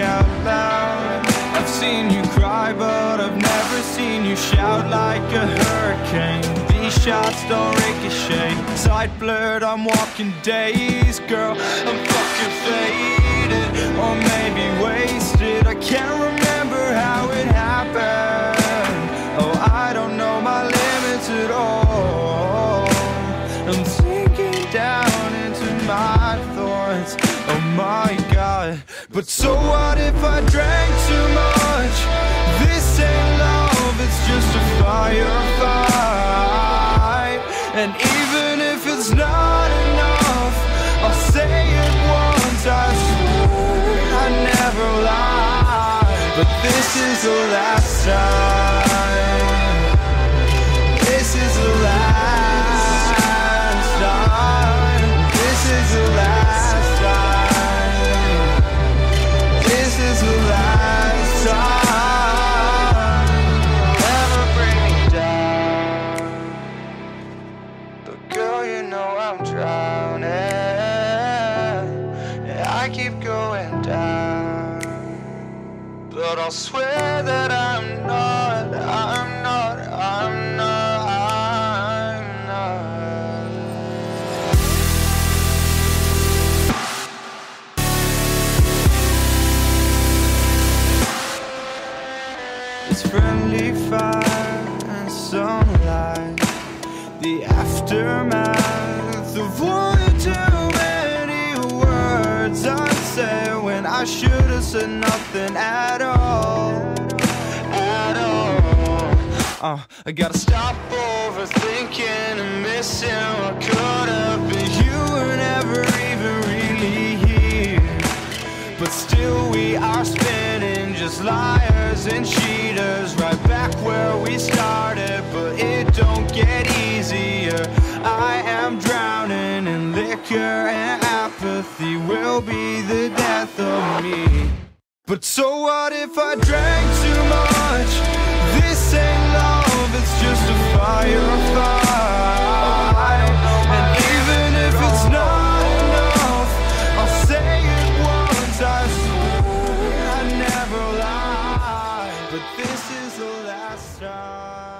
out loud. I've seen you cry, but I've never seen you shout like a hurricane. These shots don't ricochet. Sight blurred, I'm walking days. Girl, I'm fucking faded, or maybe wasted. I can't remember how it happened. Oh, I don't know my limits at all. I'm sinking down into my thoughts. Oh my God. But so what if I drank too much? This ain't love, it's just a firefight. And even if it's not enough, I'll say it once. I swear I never lie. But this is the last time. This is the last time. This is the last time. This is the last time. Never bring me down. But girl, you know I'm drowning. Yeah, I keep going down. But I'll swear that I'm not. It's friendly fire and sunlight, the aftermath of one too many words I say when I should have said nothing at all. I gotta stop overthinking and missing what could have been. You were never even really here, but still we are spinning, just liars and cheaters, right back where we started. But it don't get easier. I am drowning in liquor, and apathy will be the death of me. But so what if I drank too much? This ain't love, it's just a firefight. And even if it's not enough, I'll say it once. I swear I never lie. But this is the last time.